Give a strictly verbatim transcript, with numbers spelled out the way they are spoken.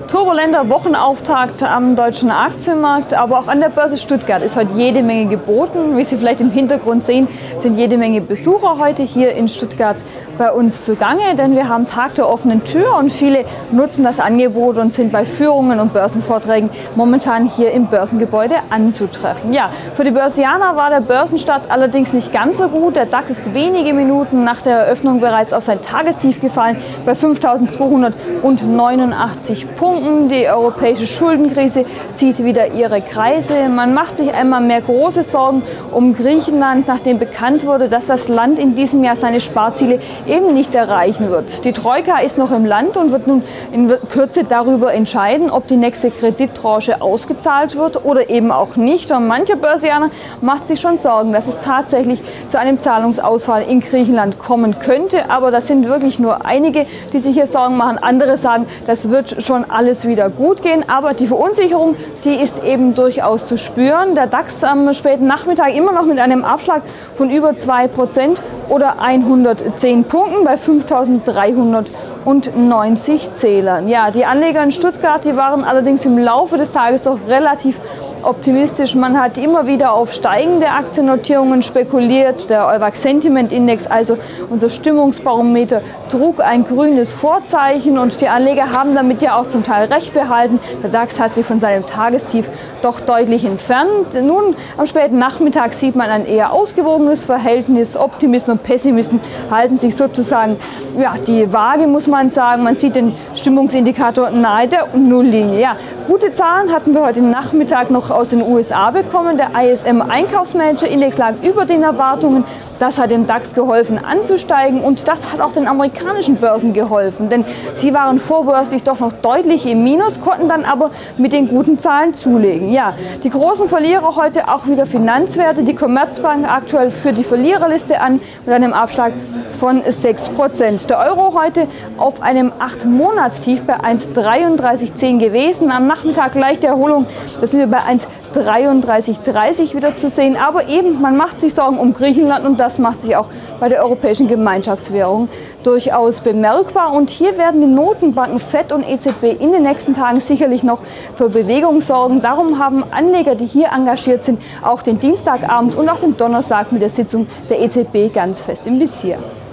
Turbulenter Wochenauftakt am deutschen Aktienmarkt, aber auch an der Börse Stuttgart ist heute jede Menge geboten. Wie Sie vielleicht im Hintergrund sehen, sind jede Menge Besucher heute hier in Stuttgart bei uns zugange, denn wir haben Tag der offenen Tür und viele nutzen das Angebot und sind bei Führungen und Börsenvorträgen momentan hier im Börsengebäude anzutreffen. Ja, für die Börsianer war der Börsenstart allerdings nicht ganz so gut. Der DAX ist wenige Minuten nach der Eröffnung bereits auf sein Tagestief gefallen bei fünftausendzweihundertneunundachtzig Punkten. Die europäische Schuldenkrise zieht wieder ihre Kreise. Man macht sich einmal mehr große Sorgen um Griechenland, nachdem bekannt wurde, dass das Land in diesem Jahr seine Sparziele eben nicht erreichen wird. Die Troika ist noch im Land und wird nun in Kürze darüber entscheiden, ob die nächste Kredittranche ausgezahlt wird oder eben auch nicht. Und mancher Börsianer macht sich schon Sorgen, dass es tatsächlich zu einem Zahlungsausfall in Griechenland kommen könnte. Aber das sind wirklich nur einige, die sich hier Sorgen machen. Andere sagen, das wird schon alles wieder gut gehen. Aber die Verunsicherung, die ist eben durchaus zu spüren. Der DAX am späten Nachmittag immer noch mit einem Abschlag von über zwei Prozent oder hundertzehn Punkten bei fünftausenddreihundertneunzig Zählern. Ja, die Anleger in Stuttgart, die waren allerdings im Laufe des Tages doch relativ optimistisch. Man hat immer wieder auf steigende Aktiennotierungen spekuliert. Der Euwax Sentiment Index, also unser Stimmungsbarometer, trug ein grünes Vorzeichen und die Anleger haben damit ja auch zum Teil recht behalten. Der DAX hat sich von seinem Tagestief doch deutlich entfernt. Nun am späten Nachmittag sieht man ein eher ausgewogenes Verhältnis. Optimisten und Pessimisten halten sich sozusagen ja, die Waage, muss man sagen. Man sieht den Stimmungsindikator nahe der Nulllinie. Ja, gute Zahlen hatten wir heute Nachmittag noch aus den U S A bekommen. Der I S M Einkaufsmanager Index lag über den Erwartungen. Das hat dem DAX geholfen anzusteigen und das hat auch den amerikanischen Börsen geholfen, denn sie waren vorbörslich doch noch deutlich im Minus, konnten dann aber mit den guten Zahlen zulegen. Ja, die großen Verlierer heute auch wieder Finanzwerte. Die Commerzbank aktuell führt die Verliererliste an mit einem Abschlag von sechs Prozent. Der Euro heute auf einem acht Monatstief bei eins Komma dreiunddreißig zehn gewesen. Am Nachmittag leichte Erholung, da sind wir bei eins Komma dreiunddreißig dreißig wieder zu sehen. Aber eben, man macht sich Sorgen um Griechenland und das macht sich auch bei der europäischen Gemeinschaftswährung durchaus bemerkbar. Und hier werden die Notenbanken F E D und E Z B in den nächsten Tagen sicherlich noch für Bewegung sorgen. Darum haben Anleger, die hier engagiert sind, auch den Dienstagabend und auch den Donnerstag mit der Sitzung der E Z B ganz fest im Visier.